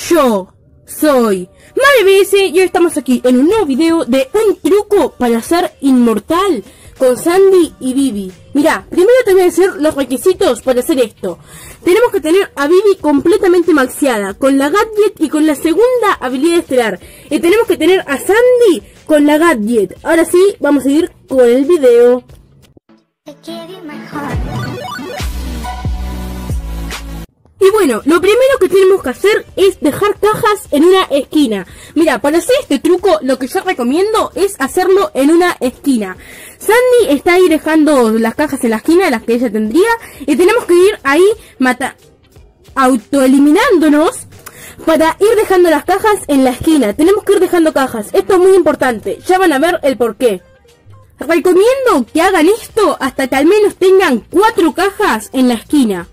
Yo soy MareBS y hoy estamos aquí en un nuevo video de un truco para ser inmortal con Sandy y Vivi. Mira, primero te voy a decir los requisitos para hacer esto. Tenemos que tener a Vivi completamente maxeada, con la Gadget y con la segunda habilidad estelar. Y tenemos que tener a Sandy con la Gadget. Ahora sí, vamos a ir con el video. Y bueno, lo primero que tenemos que hacer es dejar cajas en una esquina. Mira, para hacer este truco lo que yo recomiendo es hacerlo en una esquina. Sandy está ahí dejando las cajas en la esquina, las que ella tendría, y tenemos que ir ahí autoeliminándonos para ir dejando las cajas en la esquina. Tenemos que ir dejando cajas, esto es muy importante, ya van a ver el porqué. Recomiendo que hagan esto hasta que al menos tengan 4 cajas en la esquina.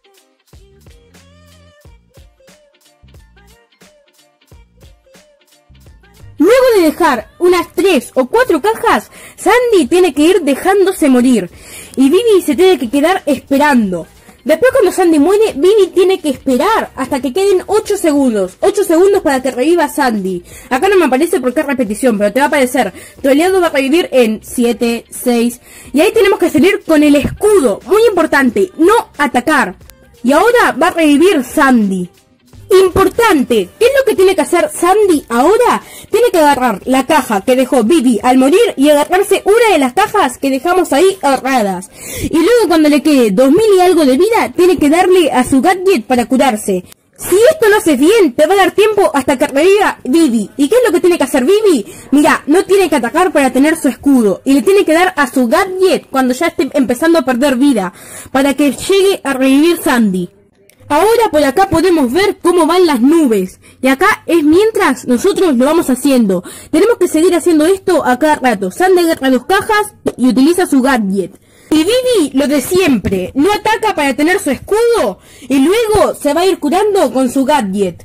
Luego de dejar unas 3 o 4 cajas, Sandy tiene que ir dejándose morir. Y Vivi se tiene que quedar esperando. Después cuando Sandy muere, Vivi tiene que esperar hasta que queden 8 segundos. 8 segundos para que reviva Sandy. Acá no me aparece porque es repetición, pero te va a aparecer. Tu aliado va a revivir en 7, 6. Y ahí tenemos que salir con el escudo. Muy importante, no atacar. Y ahora va a revivir Sandy. Importante, ¿qué es lo que tiene que hacer Sandy ahora? Tiene que agarrar la caja que dejó Vivi al morir y agarrarse una de las cajas que dejamos ahí agarradas. Y luego cuando le quede 2000 y algo de vida, tiene que darle a su gadget para curarse. Si esto lo haces bien, te va a dar tiempo hasta que reviva Vivi. ¿Y qué es lo que tiene que hacer Vivi? Mira, no tiene que atacar para tener su escudo. Y le tiene que dar a su gadget cuando ya esté empezando a perder vida, para que llegue a revivir Sandy. Ahora por acá podemos ver cómo van las nubes. Y acá es mientras nosotros lo vamos haciendo. Tenemos que seguir haciendo esto a cada rato. Sandy agarra 2 cajas y utiliza su gadget. Y Vivi lo de siempre. No ataca para tener su escudo. Y luego se va a ir curando con su gadget.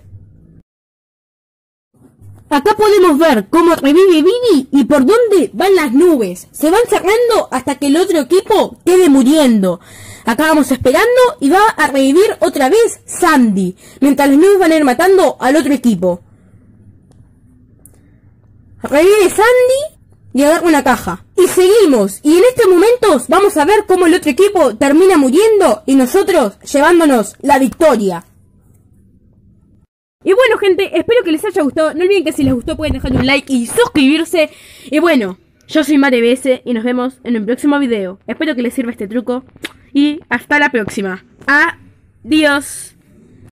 Acá podemos ver cómo revive Vivi y por dónde van las nubes. Se van cerrando hasta que el otro equipo quede muriendo. Acá vamos esperando y va a revivir otra vez Sandy, mientras las nubes van a ir matando al otro equipo. Revive Sandy y agarra una caja. Y seguimos, y en estos momentos vamos a ver cómo el otro equipo termina muriendo y nosotros llevándonos la victoria. Y bueno gente, espero que les haya gustado. No olviden que si les gustó pueden dejar un like y suscribirse. Y bueno, yo soy MareBS y nos vemos en un próximo video. Espero que les sirva este truco. Y hasta la próxima. Adiós.